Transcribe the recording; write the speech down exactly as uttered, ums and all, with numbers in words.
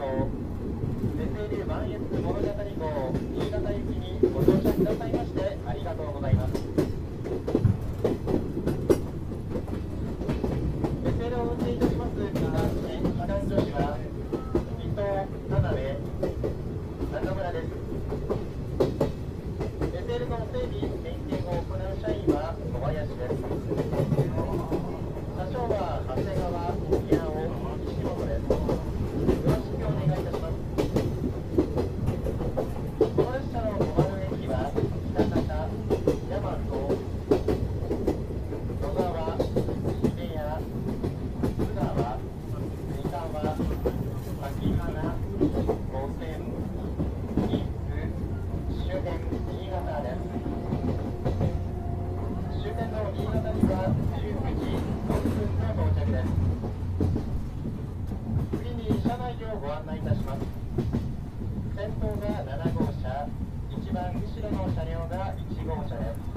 号、エスエル 磐越物語号新潟行きにご乗車くださいましてありがとうございます。エスエル を運転いたします機関士、機関助手は伊藤、田辺、中村です。エスエル の整備、点検を行う社員は小林です。車掌は長谷川、宮尾、岸本です。よろしくお願いいたします。この列車の止まる駅は喜多方、大和、野沢、秀谷、津川、三河、滝花、五泉、新津、終点新潟です。終点の新潟にはじゅうくじろっぷんの到着です。次に車内をご案内いたします。先頭がなな号車、一番後ろの車両がいち号車です。